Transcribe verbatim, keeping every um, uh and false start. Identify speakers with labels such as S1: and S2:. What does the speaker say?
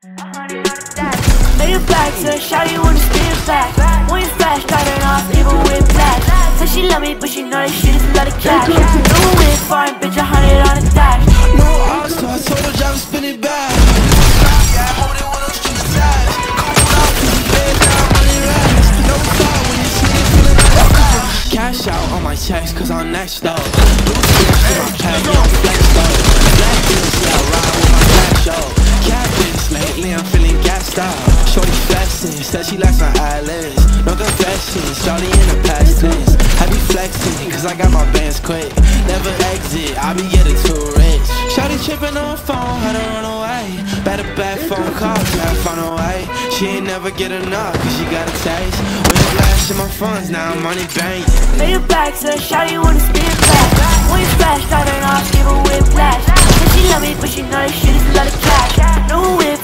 S1: Made it back to the shawty wanna spin back. When you flash, starting off even with flash. Said she love me, but she know that shit is a lot of cash. New whip, foreign bitch, a hundred on the dash.
S2: No odds, so I told her drive spin it back. Yeah, I hold it when I'm street size. Cool out, cause you bed down, money rise. No thought when you see it, feeling like cash out on my checks, cause I'm next though. Blue chips in my pack, yeah, I'm flex though. Black bitch, yeah, I ride with my black show. Cat bitch, lately I'm feeling gassed out. Shorty flexing, said she likes my eyelids. No confession, shorty in the past tense. I be flexing, cause I got my bands quick. Never exit, I be getting too rich. Shorty tripping on phone, had to run away. Better back phone call, try to find a way. She ain't never get enough, cause she got a taste. When it flashing my funds, now I'm money bank.
S1: Made it back to the shawty wanna spin back. When you flash, starting off even with flash. Said she love me, but she know that shit is a lot of cash. New whip,